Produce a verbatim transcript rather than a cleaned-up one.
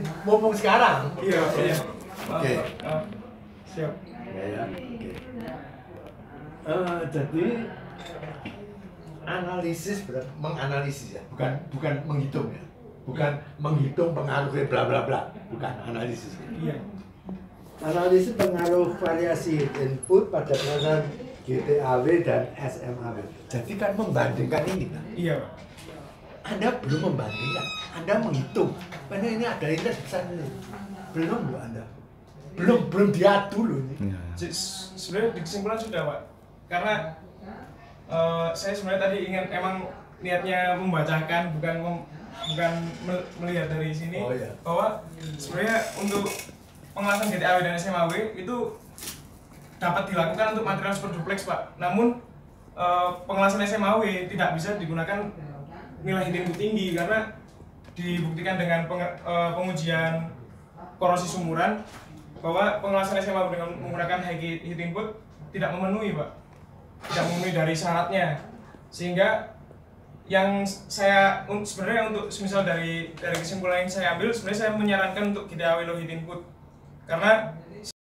ngomong sekarang. Iya, iya. Oke. Uh, siap. Ya, ya. Oke. Eh, jadi analisis ber- menganalisis ya, bukan bukan menghitung ya, bukan menghitung pengaruhnya bla bla bla, bukan analisis. Iya. Analisis pengaruh variasi input pada proses G T A W dan S M A W. Jadi kan membandingkan ini kan? Iya. Anda belum membandingkan, Anda menghitung. Karena ini ada indeks besar ini. Belum loh Anda. Belum belum diadu loh ini. Se- Sebenarnya di kesimpulan sudah, Pak. Karena uh, saya sebenarnya tadi ingin emang niatnya membacakan, bukan mem- bukan mel- melihat dari sini. Oh, iya. Bahwa sebenarnya untuk pengelasan G T A W dan S M A W itu dapat dilakukan untuk material super duplex, Pak. Namun uh, pengelasan S M A W tidak bisa digunakan nilai heat input tinggi karena dibuktikan dengan penge- uh, pengujian korosi sumuran bahwa pengelasan S M A W dengan menggunakan high heat input tidak memenuhi, Pak. Tidak memenuhi dari syaratnya. Sehingga yang saya sebenarnya untuk semisal dari dari kesimpulan yang saya ambil, sebenarnya saya menyarankan untuk G T A W low heat input karena